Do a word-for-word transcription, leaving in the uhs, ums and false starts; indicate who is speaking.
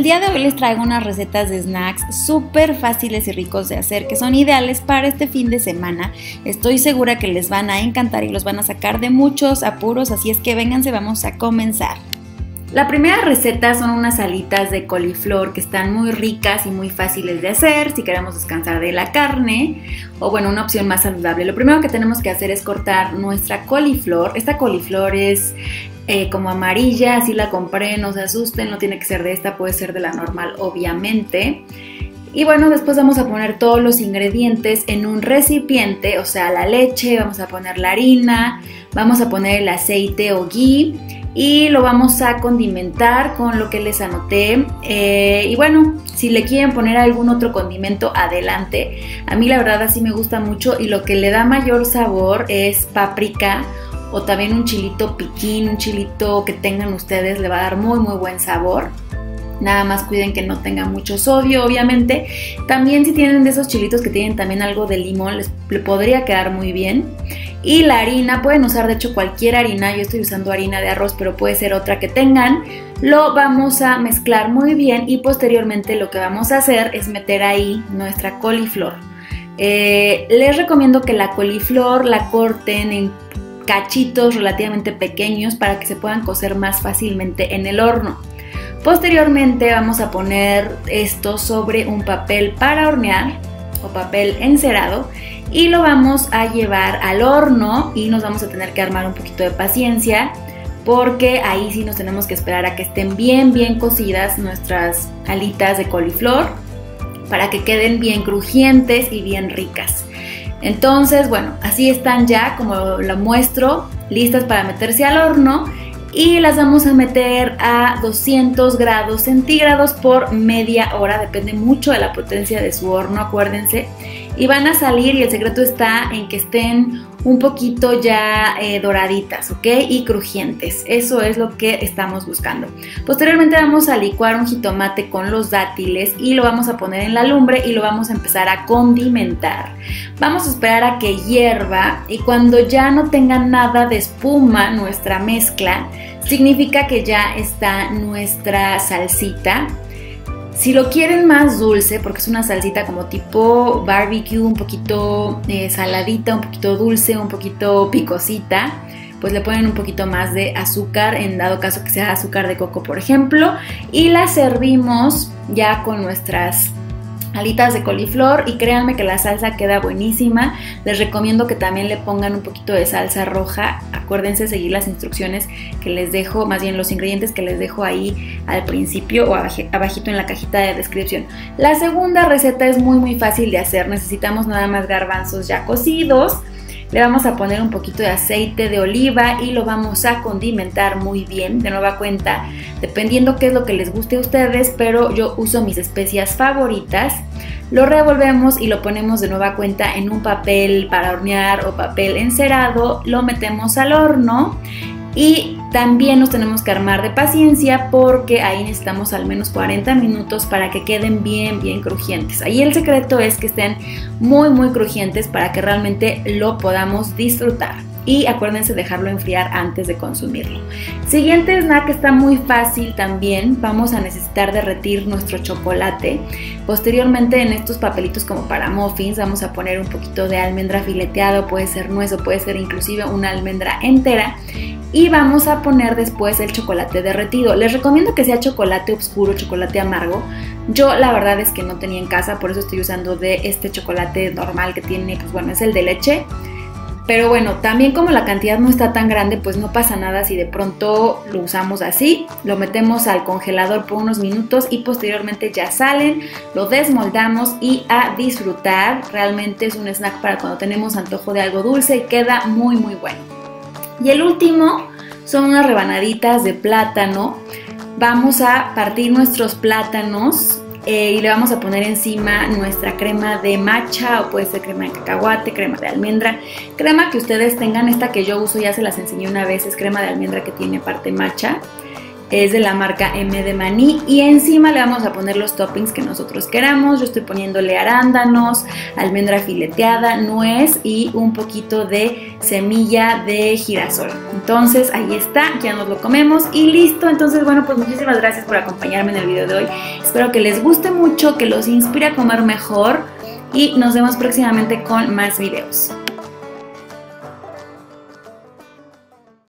Speaker 1: el día de hoy les traigo unas recetas de snacks súper fáciles y ricos de hacer que son ideales para este fin de semana. Estoy segura que les van a encantar y los van a sacar de muchos apuros, así es que vénganse, vamos a comenzar. La primera receta son unas alitas de coliflor que están muy ricas y muy fáciles de hacer si queremos descansar de la carne o bueno, una opción más saludable. Lo primero que tenemos que hacer es cortar nuestra coliflor. Esta coliflor es eh, como amarilla, así la compré, no se asusten, no tiene que ser de esta, puede ser de la normal obviamente. Y bueno, después vamos a poner todos los ingredientes en un recipiente, o sea, la leche, vamos a poner la harina, vamos a poner el aceite o ghee y lo vamos a condimentar con lo que les anoté. Eh, y bueno, si le quieren poner algún otro condimento, adelante. A mí la verdad así me gusta mucho y lo que le da mayor sabor es páprica o también un chilito piquín, un chilito que tengan ustedes, le va a dar muy muy buen sabor. Nada más cuiden que no tenga mucho sodio, obviamente. También si tienen de esos chilitos que tienen también algo de limón, les le podría quedar muy bien. Y la harina, pueden usar de hecho cualquier harina, yo estoy usando harina de arroz, pero puede ser otra que tengan. Lo vamos a mezclar muy bien y posteriormente lo que vamos a hacer es meter ahí nuestra coliflor. Eh, les recomiendo que la coliflor la corten en cachitos relativamente pequeños para que se puedan cocer más fácilmente en el horno. Posteriormente vamos a poner esto sobre un papel para hornear o papel encerado y lo vamos a llevar al horno y nos vamos a tener que armar un poquito de paciencia porque ahí sí nos tenemos que esperar a que estén bien bien cocidas nuestras alitas de coliflor para que queden bien crujientes y bien ricas. Entonces, bueno, así están ya como lo muestro, listas para meterse al horno. Y las vamos a meter a doscientos grados centígrados por media hora, depende mucho de la potencia de su horno, acuérdense. Y van a salir y el secreto está en que estén un poquito ya eh, doraditas, ¿ok? Y crujientes, eso es lo que estamos buscando. Posteriormente vamos a licuar un jitomate con los dátiles y lo vamos a poner en la lumbre y lo vamos a empezar a condimentar. Vamos a esperar a que hierva y cuando ya no tenga nada de espuma nuestra mezcla, significa que ya está nuestra salsita. Si lo quieren más dulce, porque es una salsita como tipo barbecue, un poquito eh, saladita, un poquito dulce, un poquito picosita, pues le ponen un poquito más de azúcar, en dado caso que sea azúcar de coco, por ejemplo, y la servimos ya con nuestras alitas de coliflor y créanme que la salsa queda buenísima. Les recomiendo que también le pongan un poquito de salsa roja. Acuérdense seguir las instrucciones que les dejo, más bien los ingredientes que les dejo ahí al principio o abajito en la cajita de descripción. La segunda receta es muy muy fácil de hacer. Necesitamos nada más garbanzos ya cocidos. Le vamos a poner un poquito de aceite de oliva y lo vamos a condimentar muy bien, de nueva cuenta, dependiendo qué es lo que les guste a ustedes, pero yo uso mis especias favoritas. Lo revolvemos y lo ponemos de nueva cuenta en un papel para hornear o papel encerado, lo metemos al horno y también nos tenemos que armar de paciencia porque ahí necesitamos al menos cuarenta minutos para que queden bien bien crujientes. Ahí el secreto es que estén muy muy crujientes para que realmente lo podamos disfrutar. Y acuérdense dejarlo enfriar antes de consumirlo. Siguiente snack está muy fácil también. Vamos a necesitar derretir nuestro chocolate. Posteriormente en estos papelitos como para muffins vamos a poner un poquito de almendra fileteado, puede ser nuez o puede ser inclusive una almendra entera. Y vamos a poner después el chocolate derretido. Les recomiendo que sea chocolate oscuro, chocolate amargo. Yo la verdad es que no tenía en casa, por eso estoy usando de este chocolate normal que tiene, pues bueno, es el de leche. Pero bueno, también como la cantidad no está tan grande, pues no pasa nada si de pronto lo usamos así. Lo metemos al congelador por unos minutos y posteriormente ya salen, lo desmoldamos y a disfrutar. Realmente es un snack para cuando tenemos antojo de algo dulce y queda muy muy bueno. Y el último son unas rebanaditas de plátano. Vamos a partir nuestros plátanos eh, y le vamos a poner encima nuestra crema de matcha o puede ser crema de cacahuate, crema de almendra, crema que ustedes tengan. Esta que yo uso ya se las enseñé una vez, es crema de almendra que tiene parte matcha. es de la marca M de maní y encima le vamos a poner los toppings que nosotros queramos. Yo estoy poniéndole arándanos, almendra fileteada, nuez y un poquito de semilla de girasol. Entonces ahí está, ya nos lo comemos y listo. Entonces bueno, pues muchísimas gracias por acompañarme en el video de hoy. Espero que les guste mucho, que los inspire a comer mejor y nos vemos próximamente con más videos.